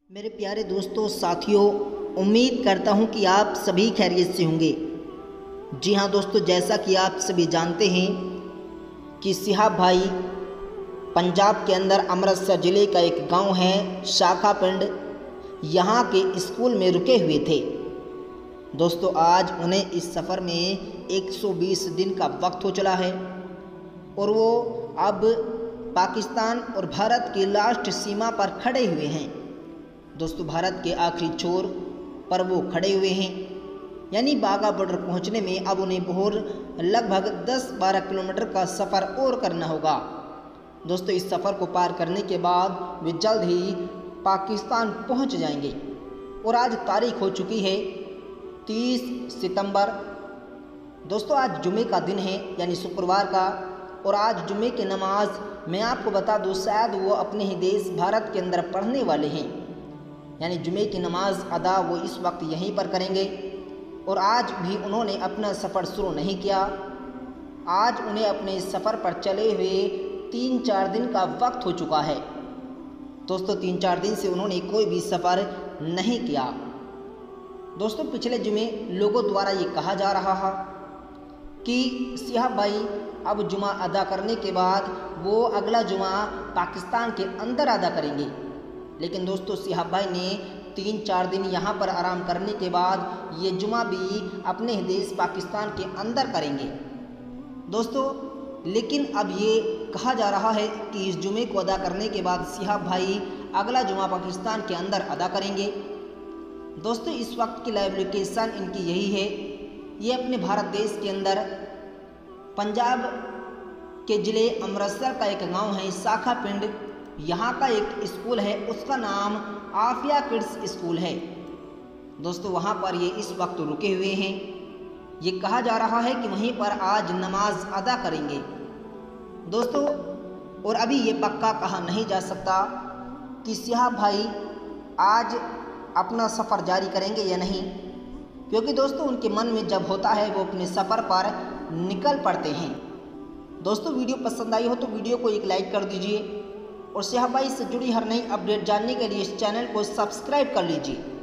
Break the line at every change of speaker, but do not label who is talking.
मेरे प्यारे दोस्तों साथियों, उम्मीद करता हूं कि आप सभी खैरियत से होंगे। जी हां दोस्तों, जैसा कि आप सभी जानते हैं कि सिहाब भाई पंजाब के अंदर अमृतसर ज़िले का एक गांव है शाखा पिंड, यहां के स्कूल में रुके हुए थे। दोस्तों आज उन्हें इस सफ़र में 120 दिन का वक्त हो चला है और वो अब पाकिस्तान और भारत की लास्ट सीमा पर खड़े हुए हैं। दोस्तों भारत के आखिरी छोर पर वो खड़े हुए हैं, यानी बाघा बॉर्डर पहुंचने में अब उन्हें बहुत लगभग 10-12 किलोमीटर का सफ़र और करना होगा। दोस्तों इस सफ़र को पार करने के बाद वे जल्द ही पाकिस्तान पहुंच जाएंगे और आज तारीख हो चुकी है 30 सितंबर। दोस्तों आज जुमे का दिन है, यानी शुक्रवार का, और आज जुमे की नमाज मैं आपको बता दूँ शायद वो अपने ही देश भारत के अंदर पढ़ने वाले हैं, यानी जुमे की नमाज अदा वो इस वक्त यहीं पर करेंगे। और आज भी उन्होंने अपना सफ़र शुरू नहीं किया। आज उन्हें अपने इस सफ़र पर चले हुए 3-4 दिन का वक्त हो चुका है। दोस्तों 3-4 दिन से उन्होंने कोई भी सफ़र नहीं किया। दोस्तों पिछले जुमे लोगों द्वारा ये कहा जा रहा है कि सिहाब भाई अब जुमा अदा करने के बाद वो अगला जुमा पाकिस्तान के अंदर अदा करेंगे, लेकिन दोस्तों सिहाब भाई ने 3-4 दिन यहाँ पर आराम करने के बाद ये जुमा भी अपने देश पाकिस्तान के अंदर करेंगे। दोस्तों लेकिन अब ये कहा जा रहा है कि इस जुमे को अदा करने के बाद सिहाब भाई अगला जुमा पाकिस्तान के अंदर अदा करेंगे। दोस्तों इस वक्त की लाइव लोकेशन इनकी यही है। ये अपने भारत देश के अंदर पंजाब के ज़िले अमृतसर का एक गांव है शाखा पिंड, यहाँ का एक स्कूल है, उसका नाम आफिया किड्स स्कूल है। दोस्तों वहाँ पर ये इस वक्त रुके हुए हैं। ये कहा जा रहा है कि वहीं पर आज नमाज अदा करेंगे। दोस्तों और अभी ये पक्का कहा नहीं जा सकता कि सिहाब भाई आज अपना सफ़र जारी करेंगे या नहीं, क्योंकि दोस्तों उनके मन में जब होता है वो अपने सफ़र पर निकल पड़ते हैं। दोस्तों वीडियो पसंद आई हो तो वीडियो को एक लाइक कर दीजिए और सिहाब भाई से जुड़ी हर नई अपडेट जानने के लिए इस चैनल को सब्सक्राइब कर लीजिए।